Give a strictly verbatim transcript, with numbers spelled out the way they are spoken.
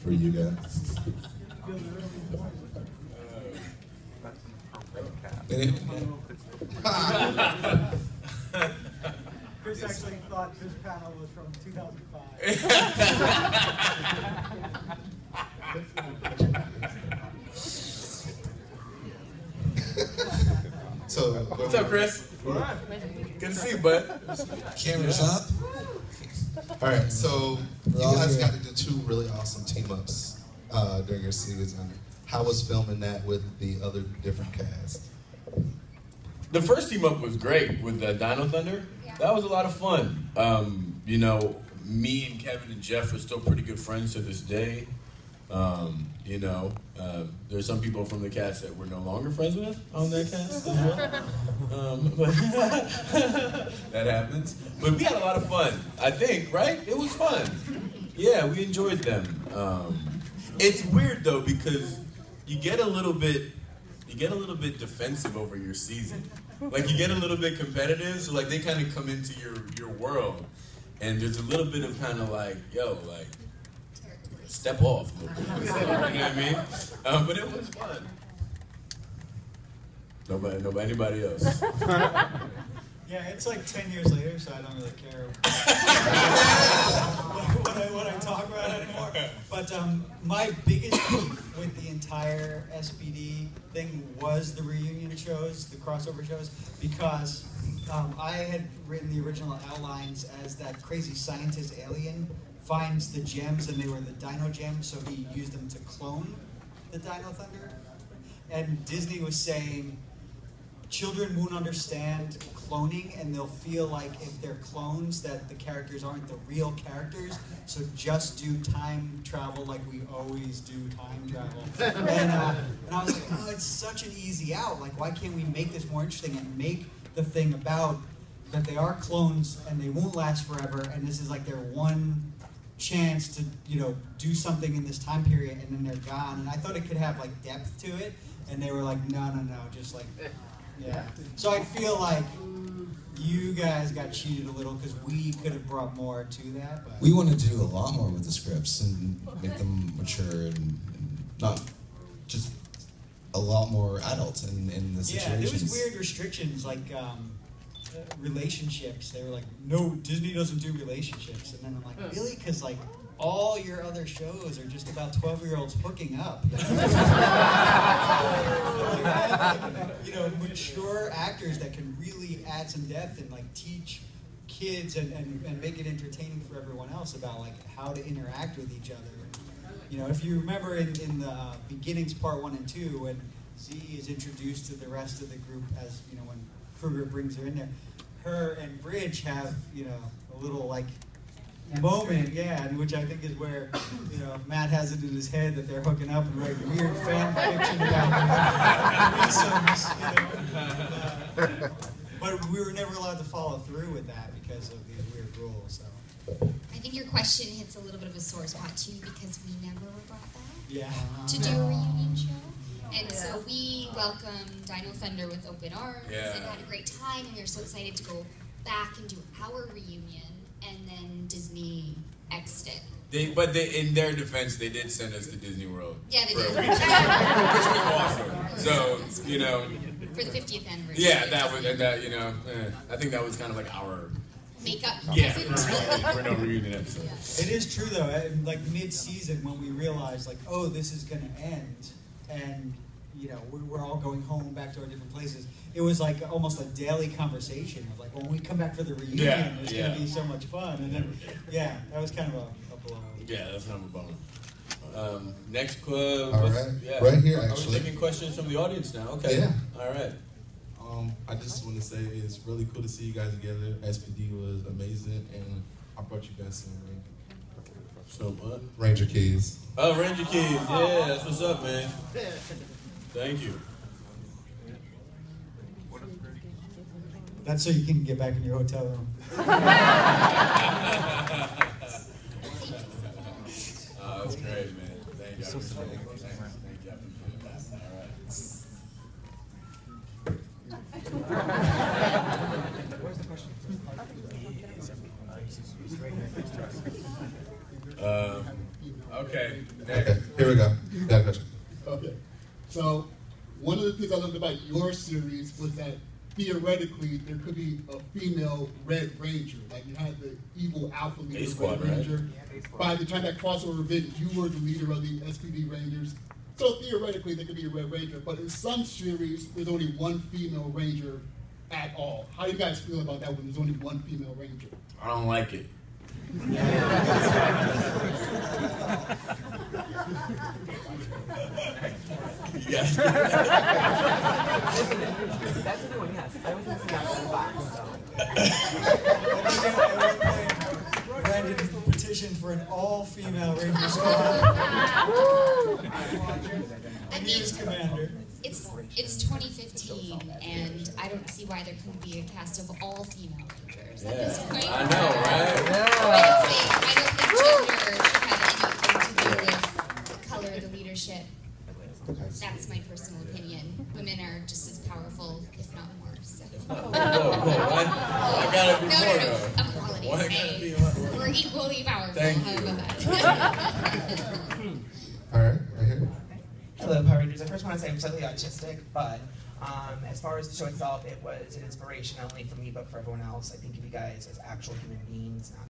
for you guys. Chris actually thought this panel was from two thousand five. So, what's up, Chris? Good to see you, bud. Cameras up. All right, so you guys got to do two really awesome team ups uh, during your season. How was filming that with the other different cast? The first team up was great with the Dino Thunder. Yeah. That was a lot of fun. Um, you know, me and Kevin and Jeff are still pretty good friends to this day. Um, you know, uh, there's some people from the cast that we're no longer friends with on that cast as well. Um, but that happens. But we had a lot of fun, I think, right? It was fun. Yeah, we enjoyed them. Um, it's weird though because you get a little bit, you get a little bit defensive over your season. Like you get a little bit competitive, so like they kind of come into your your world, and there's a little bit of kind of like, yo, like. Step off, you know what I mean? Um, but it was fun. Nobody, nobody, anybody else? Yeah, it's like ten years later, so I don't really care what, I, what I talk about anymore. But um, my biggest beef with the entire S P D thing was the reunion shows, the crossover shows, because um, I had written the original outlines as that crazy scientist alien finds the gems, and they were the Dino Gems, so he used them to clone the Dino Thunder. And Disney was saying, children won't understand cloning, and they'll feel like if they're clones that the characters aren't the real characters, so just do time travel like we always do time travel. And, uh, and I was like, oh, it's such an easy out. Like, why can't we make this more interesting and make the thing about that they are clones and they won't last forever, and this is like their one chance to, you know, do something in this time period, and then they're gone. And I thought it could have like depth to it, and they were like, no, no, no, just like, yeah. So I feel like you guys got cheated a little because we could have brought more to that. But. We wanted to do a lot more with the scripts and make them mature and, and not just a lot more adult in, in the situations. Yeah, there was weird restrictions like um, relationships. They were like, no, Disney doesn't do relationships. And then I'm like, really? Because like all your other shows are just about twelve-year-olds hooking up. You know? like, you know, mature actors that can really add some depth and like teach kids and, and, and make it entertaining for everyone else about like how to interact with each other. You know, if you remember in, in the uh, beginnings part one and two, when Z is introduced to the rest of the group as, you know, when Kruger brings her in there, her and Bridge have, you know, a little like moment, yeah, which I think is where, you know, Matt has it in his head that they're hooking up and write weird fan fiction about threesomes, you know. Uh, but we were never allowed to follow through with that because of these weird rules. So. I think your question hits a little bit of a sore spot too because we never were brought back yeah. to do a reunion show. And so we welcomed Dino Thunder with open arms yeah. and had a great time, and we were so excited to go back and do our reunion, and then Disney X'd it. They, but they, in their defense, they did send us to Disney World. Yeah, they for did. A week, which was awesome. So, you know. For the fiftieth anniversary. Yeah, that was, and that, you know, eh, I think that was kind of like our makeup. Yeah, for no reunion episode. Yeah. It is true though, like mid-season when we realized like, oh, this is gonna end, and you know, we're all going home back to our different places. It was like almost a daily conversation of like, well, when we come back for the reunion, yeah, it's yeah. gonna be so much fun. And then, yeah, that was kind of a, a blow. Yeah, that's kind of a bummer. Um, next club. All right, yeah. right here Are actually. we taking questions from the audience now? Okay. Yeah. All right. Um, I just want to say it's really cool to see you guys together. S P D was amazing, and I brought you guys some So what? Ranger keys. Oh, Ranger keys. Yeah, that's what's up, man. Thank you. That's so you can get back in your hotel room. Oh, that's great, man. Thank you. So Thank you. All right. Where's the question? Um, okay. Okay, here we go. Got a question. Okay. So, one of the things I loved about your series was that theoretically there could be a female Red Ranger. Like you had the evil alpha leader, A Squad, Red right? Ranger. By the time that crossover event, you were the leader of the S P D Rangers. So theoretically there could be a Red Ranger, but in some series there's only one female Ranger at all. How do you guys feel about that when there's only one female Ranger? I don't like it. Yes. That's a new one, yes. I was missing that one box, so. Brandon petitioned for an all-female Ranger squad. I He is mean, commander. it's it's twenty fifteen, and I don't see why there couldn't be a cast of all female Rangers at this Yeah. point. I know, right? I don't think, I don't think gender should have anything to do with the color of the leadership. That's my personal opinion. Women are just as powerful, if not more. So. Whoa, whoa, why, why gotta be No, more no, no. though? Equality. Why Hey, gotta be more? we're equally powerful. Thank How you. about that? All right, right here. Hello, Power Rangers. I first want to say I'm slightly autistic, but um, as far as the show itself, it was an inspiration not only for me but for everyone else. I think of you guys as actual human beings, not